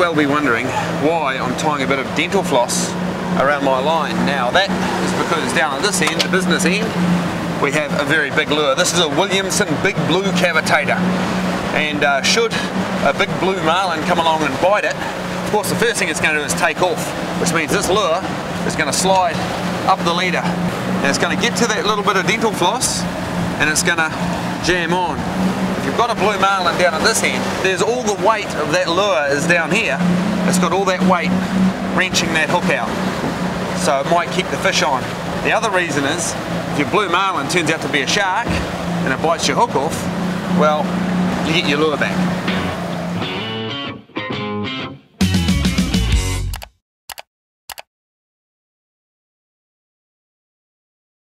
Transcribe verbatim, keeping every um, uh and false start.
well be wondering why I'm tying a bit of dental floss around my line. Now that is because down at this end, the business end, we have a very big lure. This is a Williamson Big Blue Cavitator, and uh, should a big blue marlin come along and bite it, of course the first thing it's going to do is take off, which means this lure is going to slide up the leader. And it's going to get to that little bit of dental floss and it's going to jam on. If you've got a blue marlin down at this end, there's all the weight of that lure is down here. It's got all that weight wrenching that hook out, so it might keep the fish on. The other reason is, if your blue marlin turns out to be a shark and it bites your hook off, well, you get your lure back.